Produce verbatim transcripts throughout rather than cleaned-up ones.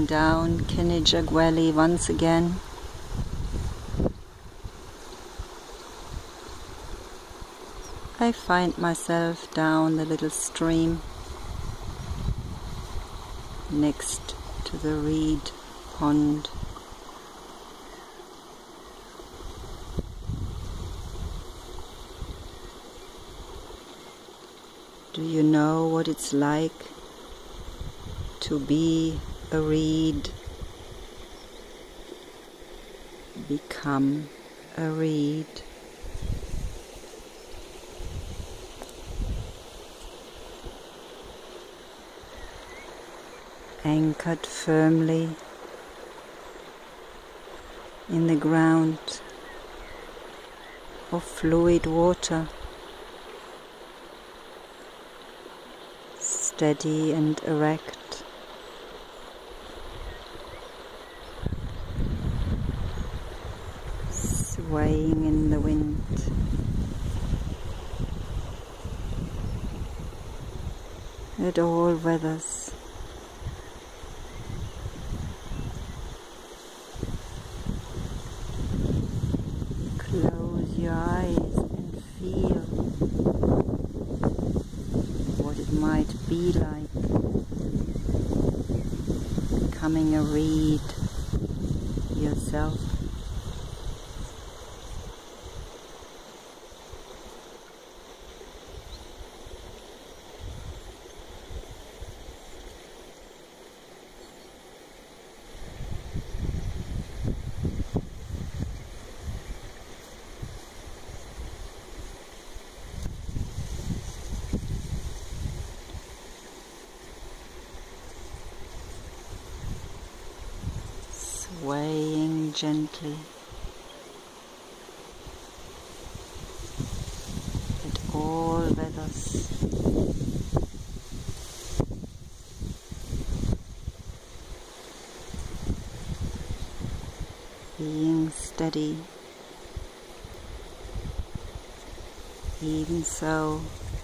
down Kenijugueli once again. I find myself down the little stream next to the reed pond. Do you know what it's like to be a reed, become a reed? Anchored firmly in the ground of fluid water, steady and erect, swaying in the wind. At all weathers. Close your eyes and feel what it might be like becoming a reed yourself. Swaying gently at all weathers, being steady, even so,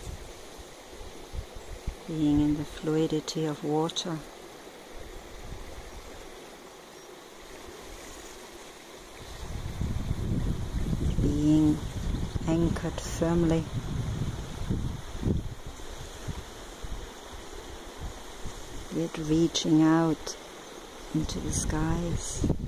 being in the fluidity of water. Being anchored firmly, yet reaching out into the skies.